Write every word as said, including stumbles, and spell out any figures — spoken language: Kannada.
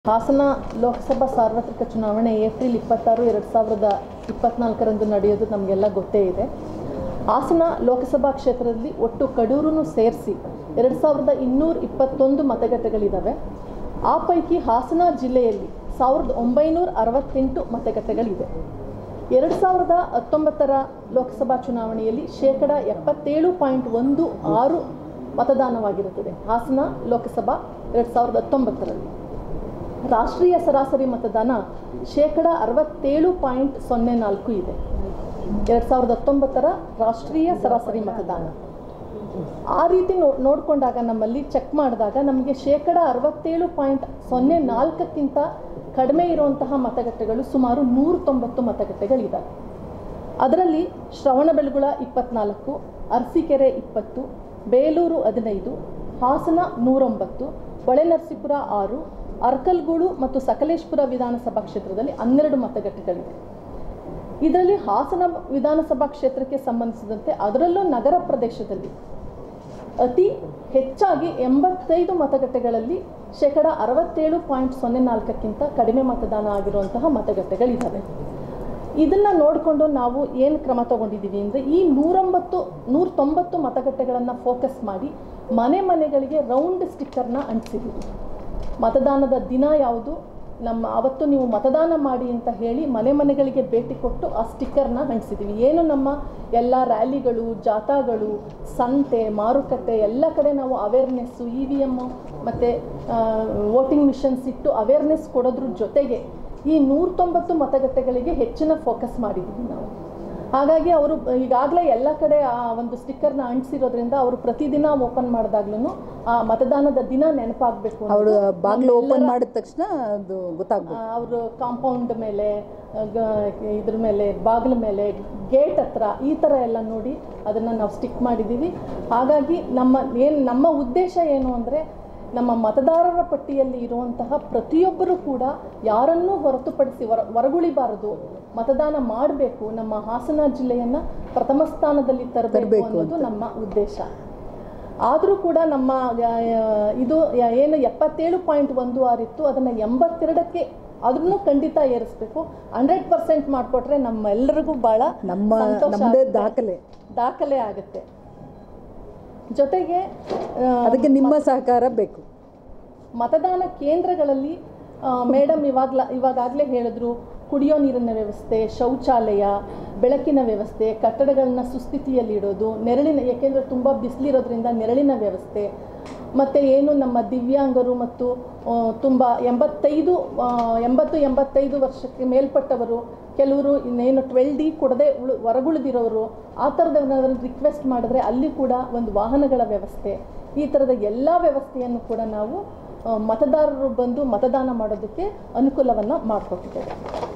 ಹಾಸನ ಲೋಕಸಭಾ ಸಾರ್ವತ್ರಿಕ ಚುನಾವಣೆ ಏಪ್ರಿಲ್ ಇಪ್ಪತ್ತಾರು ಎರಡು ಸಾವಿರದ ಇಪ್ಪತ್ನಾಲ್ಕರಂದು ನಡೆಯೋದು ನಮಗೆಲ್ಲ ಗೊತ್ತೇ ಇದೆ. ಹಾಸನ ಲೋಕಸಭಾ ಕ್ಷೇತ್ರದಲ್ಲಿ ಒಟ್ಟು ಕಡೂರನ್ನು ಸೇರಿಸಿ ಎರಡು ಸಾವಿರದ ಇನ್ನೂರ ಇಪ್ಪತ್ತೊಂದು ಮತಗಟ್ಟೆಗಳಿದ್ದಾವೆ. ಆ ಪೈಕಿ ಹಾಸನ ಜಿಲ್ಲೆಯಲ್ಲಿ ಸಾವಿರದ ಒಂಬೈನೂರ ಅರವತ್ತೆಂಟು ಮತಗಟ್ಟೆಗಳಿದೆ. ಎರಡು ಸಾವಿರದ ಹತ್ತೊಂಬತ್ತರ ಲೋಕಸಭಾ ಚುನಾವಣೆಯಲ್ಲಿ ಶೇಕಡ ಎಪ್ಪತ್ತೇಳು ಪಾಯಿಂಟ್ ಒಂದು ಆರು ಮತದಾನವಾಗಿರುತ್ತದೆ. ಹಾಸನ ಲೋಕಸಭಾ ಎರಡು ಸಾವಿರದ ಹತ್ತೊಂಬತ್ತರಲ್ಲಿ ರಾಷ್ಟ್ರೀಯ ಸರಾಸರಿ ಮತದಾನ ಶೇಕಡ ಅರವತ್ತೇಳು ಪಾಯಿಂಟ್ ಸೊನ್ನೆ ನಾಲ್ಕು ಇದೆ. ಎರಡು ಸಾವಿರದ ಹತ್ತೊಂಬತ್ತರ ರಾಷ್ಟ್ರೀಯ ಸರಾಸರಿ ಮತದಾನ ಆ ರೀತಿ ನೋ ನೋಡಿಕೊಂಡಾಗ ನಮ್ಮಲ್ಲಿ ಚೆಕ್ ಮಾಡಿದಾಗ ನಮಗೆ ಶೇಕಡ ಅರವತ್ತೇಳು ಪಾಯಿಂಟ್ ಸೊನ್ನೆ ನಾಲ್ಕಕ್ಕಿಂತ ಕಡಿಮೆ ಇರುವಂತಹ ಮತಗಟ್ಟೆಗಳು ಸುಮಾರು ನೂರ ತೊಂಬತ್ತು ಮತಗಟ್ಟೆಗಳಿದ್ದಾವೆ. ಅದರಲ್ಲಿ ಶ್ರವಣಬೆಳಗೊಳ ಇಪ್ಪತ್ನಾಲ್ಕು, ಅರಸೀಕೆರೆ ಇಪ್ಪತ್ತು, ಬೇಲೂರು ಹದಿನೈದು, ಹಾಸನ ನೂರೊಂಬತ್ತು, ಹೊಳೆನರಸೀಪುರ ಆರು, ಅರ್ಕಲ್ಗೂಡು ಮತ್ತು ಸಕಲೇಶಪುರ ವಿಧಾನಸಭಾ ಕ್ಷೇತ್ರದಲ್ಲಿ ಹನ್ನೆರಡು ಮತಗಟ್ಟೆಗಳಿವೆ. ಇದರಲ್ಲಿ ಹಾಸನ ವಿಧಾನಸಭಾ ಕ್ಷೇತ್ರಕ್ಕೆ ಸಂಬಂಧಿಸಿದಂತೆ ಅದರಲ್ಲೂ ನಗರ ಪ್ರದೇಶದಲ್ಲಿ ಅತಿ ಹೆಚ್ಚಾಗಿ ಎಂಬತ್ತೈದು ಮತಗಟ್ಟೆಗಳಲ್ಲಿ ಶೇಕಡ ಅರವತ್ತೇಳು ಪಾಯಿಂಟ್ ಸೊನ್ನೆ ನಾಲ್ಕಕ್ಕಿಂತ ಕಡಿಮೆ ಮತದಾನ ಆಗಿರುವಂತಹ ಮತಗಟ್ಟೆಗಳಿದ್ದಾವೆ. ಇದನ್ನು ನೋಡಿಕೊಂಡು ನಾವು ಏನು ಕ್ರಮ ತಗೊಂಡಿದ್ದೀವಿ ಅಂದರೆ ಈ ನೂರೊಂಬತ್ತು ನೂರ ತೊಂಬತ್ತು ಮತಗಟ್ಟೆಗಳನ್ನು ಫೋಕಸ್ ಮಾಡಿ ಮನೆ ಮನೆಗಳಿಗೆ ರೌಂಡ್ ಸ್ಟಿಕ್ಕರ್ನ ಅಂಟಿಸಿದ್ದೀವಿ. ಮತದಾನದ ದಿನ ಯಾವುದು, ನಮ್ಮ ಅವತ್ತು ನೀವು ಮತದಾನ ಮಾಡಿ ಅಂತ ಹೇಳಿ ಮನೆ ಮನೆಗಳಿಗೆ ಭೇಟಿ ಕೊಟ್ಟು ಆ ಸ್ಟಿಕ್ಕರ್ನ ಅಂಟಿಸಿದ್ದೀವಿ. ಏನು ನಮ್ಮ ಎಲ್ಲ ರ್ಯಾಲಿಗಳು, ಜಾಥಾಗಳು, ಸಂತೆ, ಮಾರುಕಟ್ಟೆ ಎಲ್ಲ ಕಡೆ ನಾವು ಅವೇರ್ನೆಸ್ಸು, ಇ ವಿ ಎಮ್ಮು ಮತ್ತು ವೋಟಿಂಗ್ ಮಿಷನ್ಸ್ ಇಟ್ಟು ಅವೇರ್ನೆಸ್ ಕೊಡೋದ್ರ ಜೊತೆಗೆ ಈ ನೂರ ತೊಂಬತ್ತು ಮತಗಟ್ಟೆಗಳಿಗೆ ಹೆಚ್ಚಿನ ಫೋಕಸ್ ಮಾಡಿದ್ದೀವಿ ನಾವು. ಹಾಗಾಗಿ ಅವರು ಈಗಾಗಲೇ ಎಲ್ಲ ಕಡೆ ಆ ಒಂದು ಸ್ಟಿಕ್ಕರ್ನ ಅಂಟಿಸಿರೋದ್ರಿಂದ ಅವರು ಪ್ರತಿದಿನ ಓಪನ್ ಮಾಡಿದಾಗ್ಲೂ ಆ ಮತದಾನದ ದಿನ ನೆನಪಾಗಬೇಕು. ಅವರು ಬಾಗಿಲು ಓಪನ್ ಮಾಡಿದ ತಕ್ಷಣ ಅದು ಗೊತ್ತಾಗಬೇಕು. ಅವರು ಕಾಂಪೌಂಡ್ ಮೇಲೆ, ಇದ್ರ ಮೇಲೆ, ಬಾಗಿಲ ಮೇಲೆ, ಗೇಟ್ ಹತ್ರ ಈ ಥರ ಎಲ್ಲ ನೋಡಿ ಅದನ್ನು ನಾವು ಸ್ಟಿಕ್ ಮಾಡಿದ್ದೀವಿ. ಹಾಗಾಗಿ ನಮ್ಮ ಏನು ನಮ್ಮ ಉದ್ದೇಶ ಏನು ಅಂದರೆ ನಮ್ಮ ಮತದಾರರ ಪಟ್ಟಿಯಲ್ಲಿ ಇರುವಂತಹ ಪ್ರತಿಯೊಬ್ಬರೂ ಕೂಡ ಯಾರನ್ನೂ ಹೊರತುಪಡಿಸಿ ಹೊರ ಹೊರಗುಳಿಬಾರದು, ಮತದಾನ ಮಾಡಬೇಕು, ನಮ್ಮ ಹಾಸನ ಜಿಲ್ಲೆಯನ್ನು ಪ್ರಥಮ ಸ್ಥಾನದಲ್ಲಿ ತರಬೇಕು ಅನ್ನೋದು ನಮ್ಮ ಉದ್ದೇಶ. ಆದರೂ ಕೂಡ ನಮ್ಮ ಇದು ಏನು ಎಪ್ಪತ್ತೇಳು ಪಾಯಿಂಟ್ ಒಂದು ಆರು ಇತ್ತು ಅದನ್ನು ಎಂಬತ್ತೆರಡಕ್ಕೆ ಅದನ್ನು ಖಂಡಿತ ಏರಿಸಬೇಕು. ಹಂಡ್ರೆಡ್ ಪರ್ಸೆಂಟ್ ಮಾಡಿಕೊಟ್ರೆ ನಮ್ಮೆಲ್ಲರಿಗೂ ಭಾಳ ನಮ್ಮ ದಾಖಲೆ ದಾಖಲೆ ಆಗುತ್ತೆ. ಜೊತೆಗೆ ಅದಕ್ಕೆ ನಿಮ್ಮ ಸಹಕಾರ ಬೇಕು. ಮತದಾನ ಕೇಂದ್ರಗಳಲ್ಲಿ ಮೇಡಮ್ ಇವಾಗಲ ಇವಾಗಲೇ ಹೇಳಿದ್ರು, ಕುಡಿಯೋ ನೀರಿನ ವ್ಯವಸ್ಥೆ, ಶೌಚಾಲಯ, ಬೆಳಕಿನ ವ್ಯವಸ್ಥೆ, ಕಟ್ಟಡಗಳನ್ನ ಸುಸ್ಥಿತಿಯಲ್ಲಿಡೋದು, ನೆರಳಿನ, ಏಕೆಂದರೆ ತುಂಬ ಬಿಸಿಲಿರೋದ್ರಿಂದ ನೆರಳಿನ ವ್ಯವಸ್ಥೆ, ಮತ್ತು ಏನು ನಮ್ಮ ದಿವ್ಯಾಂಗರು ಮತ್ತು ತುಂಬ ಎಂಬತ್ತೈದು ಎಂಬತ್ತು ಎಂಬತ್ತೈದು ವರ್ಷಕ್ಕೆ ಮೇಲ್ಪಟ್ಟವರು, ಕೆಲವರು ಇನ್ನೇನು ಟ್ವೆಲ್ ಡಿ ಕೊಡದೆ ಉಳು ಹೊರಗುಳಿದಿರೋರು, ಆ ಥರದವ್ರನ್ನ ರಿಕ್ವೆಸ್ಟ್ ಮಾಡಿದ್ರೆ ಅಲ್ಲಿ ಕೂಡ ಒಂದು ವಾಹನಗಳ ವ್ಯವಸ್ಥೆ, ಈ ಥರದ ಎಲ್ಲ ವ್ಯವಸ್ಥೆಯನ್ನು ಕೂಡ ನಾವು ಮತದಾರರು ಬಂದು ಮತದಾನ ಮಾಡೋದಕ್ಕೆ ಅನುಕೂಲವನ್ನು ಮಾಡಿಕೊಟ್ಟಿದ್ದೇವೆ.